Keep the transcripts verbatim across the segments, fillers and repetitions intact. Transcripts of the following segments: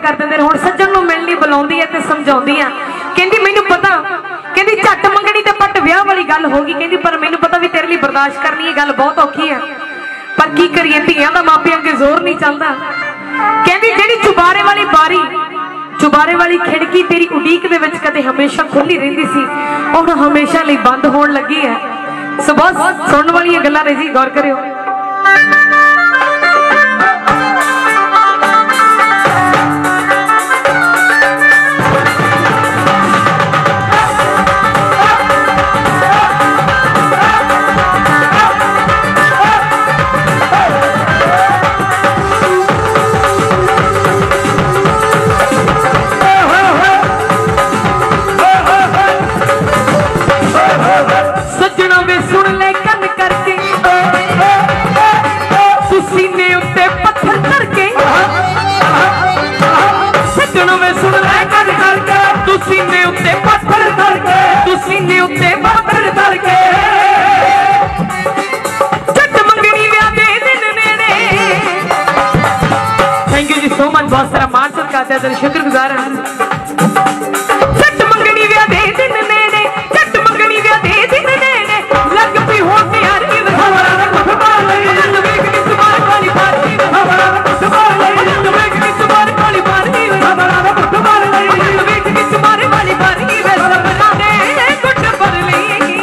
कर देंगे। हुण सज्जन नूं मिलनी बुलाउंदी है ते समझाउंदी आ, कहंदी मैनूं पता, कहंदी झट मंगनी ते पट विआह वाली गल होगी, कहंदी पर मैनूं पता भी तेरे लिए बर्दाश्त करनी है गल बहुत औखी है, पर की करिए धीआं दा मापिआं अगे जोर नहीं चलदा। कहंदी जिहड़ी चुबारे वाली बारी, चुबारे वाली खिड़की तेरी उड़ीक दे विच कदे हमेशा खुली रहिंदी सी, हुण हमेशा लई बंद होण लगी है। सो बस सुणन वाली गल्लां ने जी, गौर करियो। Thank you ji so much, बहुत सारा मान सत्कार है, तेरे शुक्रगुजार हैं। झट मंगनी व्याह दे दिन नेड़े, झट मंगनी व्याह दे दिन नेड़े, लग पई होण प्यारी वसावरा दा कुठ मार लई, नंद वेख के सुमार काली पारती वसावरा दा कुठ मार लई, नंद वेख के सुमार काली पारती वसावरा दा कुठ मार लई, नंद वेख के सुमार काली पारती वसावरा दे कुठ पर लई।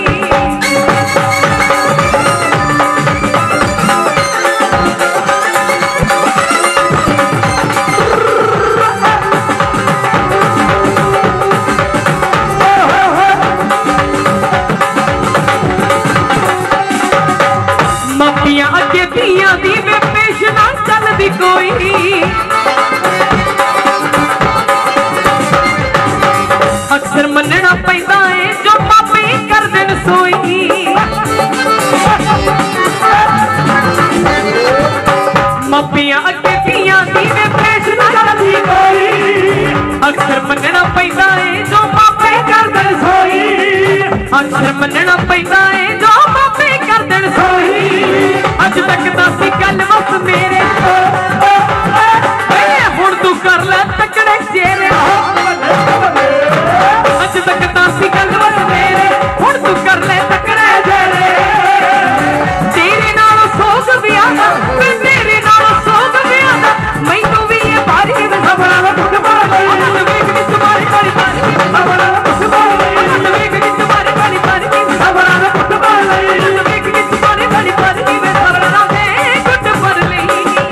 अगे दियां दी वे पेश ना चलदी कोई, अक्सर मनना पैंदा है जो पापे कर देन सोई। मापियां अगे दियां दी वे पेश ना चलदी कोई, अक्सर मनना पैंदा है जो पापे कर देन सोई, अक्सर मनना पैंदा है जो पापे कर देन सोई। अज तक दस गल बस मेरे हुण तू कर ले तकड़े चेहरे, अज तक दस गल बस मेरे हुण तू कर ले तकड़े चेहरे। तेरे नाल सोग विआह मैं तेरे नाल सोग विआह मैनू भी ये बारी वसावरा दा कुठ मार लई, नंद वेख के तुम्हारी काली पारती वसावरा दा कुठ मार लई, नंद वेख के तुम्हारी काली पारती वसावरा दा कुठ मार लई, नंद वेख के तुम्हारी काली पारती वसावरा दे कुठ पर लई।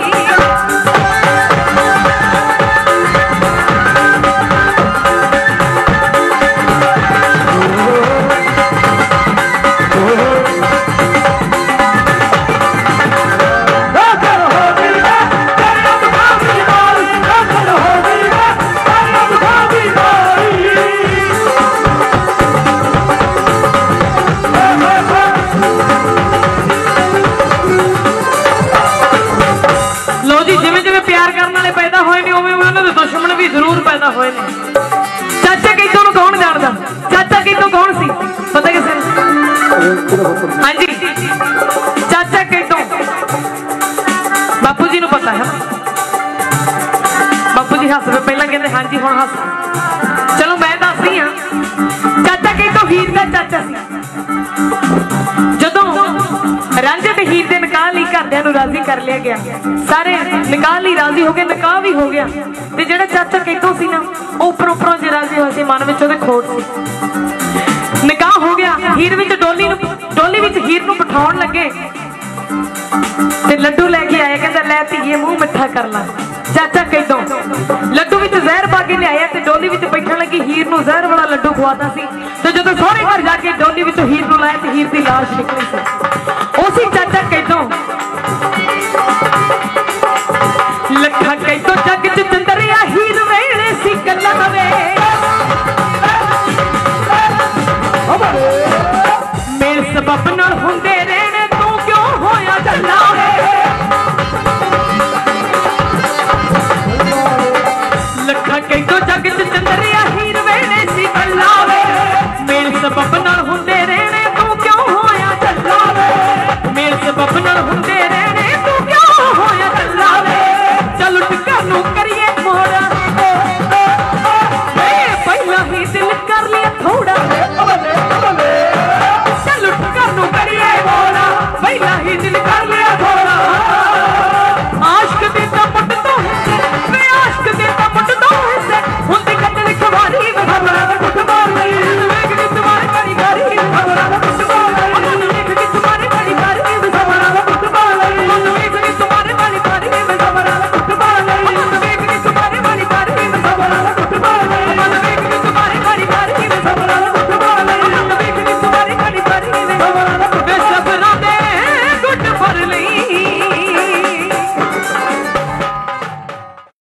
दुश्मन भी जरूर पैदा होए ने। चाचा कितों नूं कौन जानदा? चाचा कितों कौन सी पता किसे? हाँ जी चाचा कितों बापू जी नूं पता है। बापू जी हस पे पहला कहते हाँ जी हुण हस। चलो मैं दसदी हाँ, चाचा कितों हीर का चाचा सी। जदों रांझे ते हीर दे निकाह लई घरदिआं नूं राजी कर लिया गया, सारे निकाह लई राजी हो गए, निकाह भी हो गया, ते जिहड़ा चाचा कितों सी ना उपरों उपरों जे राजी होए सी, मन विच ओहदे खोट सी। निकाह हो गया, हीर विच डोली नूं डोली विच हीर नूं बिठाउण लगे ते लड्डू लैके आया, कहंदा लै धीए मूँह मिठा कर ला। चाचा कितों लड्डू विच जहर पा के लिआया ते डोली विच बैठण लगी, हीर नूं जहर वाला लड्डू खवाता सी, ते जदों सोहरे घर जाके डोली विचों हीर नूं लाया ते हीर दी लाश निकली सी।